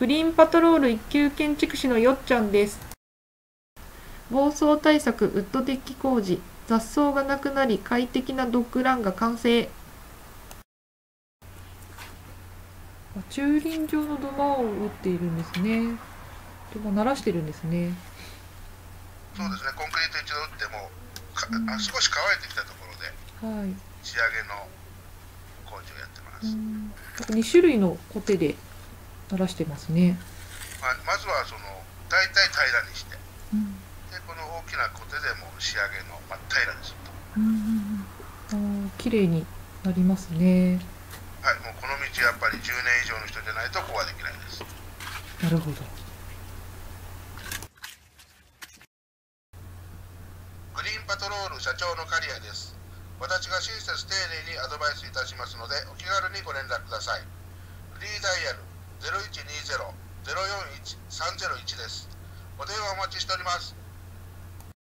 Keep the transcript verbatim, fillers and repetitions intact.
グリーンパトロール一級建築士のよっちゃんです。暴走対策ウッドデッキ工事、雑草がなくなり快適なドッグランが完成。駐輪場の土間を打っているんですね。土間鳴らしてるんですね。 そうですね、コンクリート一度打ってもか、うん、あ少し乾いてきたところで、はい、仕上げの工事をやってます。うん、 に種類のコテで鳴らしてますね。 まあ、まずはその大体平らにして、うん、でこの大きなコテでも仕上げの真っ平らにすると。 うん、あ綺麗になりますね。 はい、もうこの道やっぱりじゅうねん以上の人じゃないとここはできないです。 なるほど。 グリーンパトロール社長の刈谷です。私が親切丁寧にアドバイスいたしますのでお気軽にご連絡ください。フリーダイヤル ゼロいちにゼロ ゼロよんいち さんゼロいち です。お電話お待ちしております。